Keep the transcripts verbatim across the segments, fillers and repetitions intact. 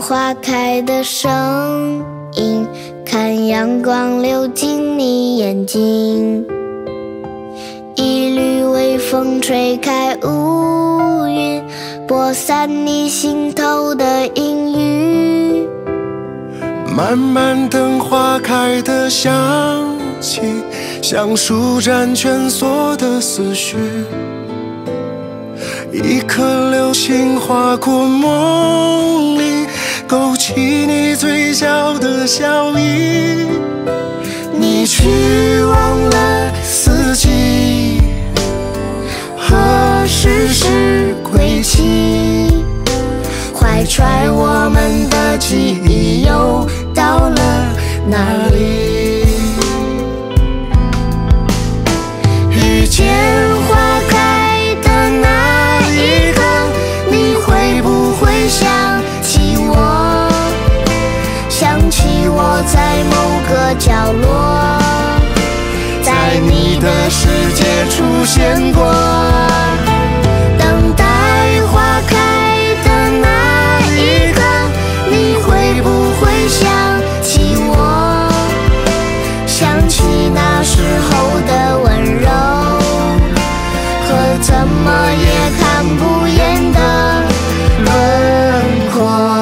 花开的声音，看阳光流进你眼睛。一缕微风吹开乌云，拨散你心头的阴雨。 慢慢等花开的香气，像舒展蜷缩的思绪。一颗流星划过梦里，勾起你嘴角的笑意。你去忘了四季，何时是归期？怀揣我们的记忆，又到了哪里？遇见花开的那一刻，你会不会想起我？想起我在某个角落，在你的世界出现过。等待花开的那一刻，你会不会想起我？想起那时候的温柔，和怎么也看不厌的轮廓。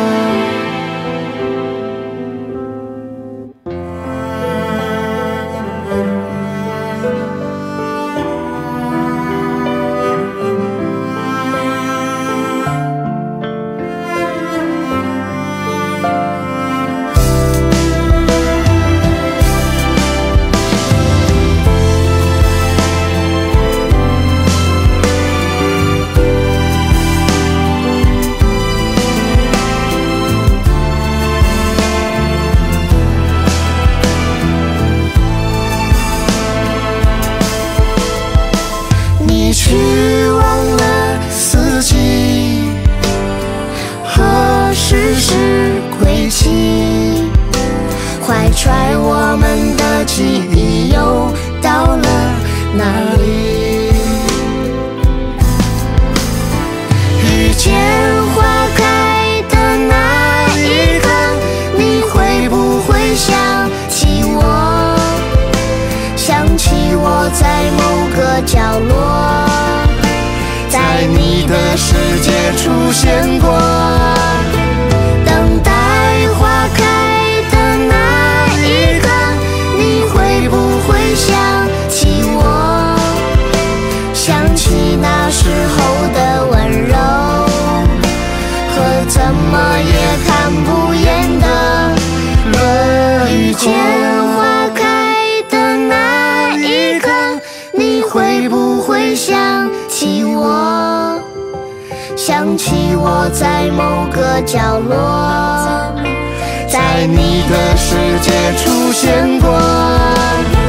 你去忘了四季，何时是归期？怀揣我们的记忆，又到了哪里？遇见花开的那一刻，你会不会想起我？想起我在某个角落，在你的世界出现过。等待花开的那一刻，你会不会想起我？想起那时候的温柔，和怎么也看不厌的轮廓。遇见花开的那一刻，你会不会想起我？想起我在某个角落，在你的世界出现过。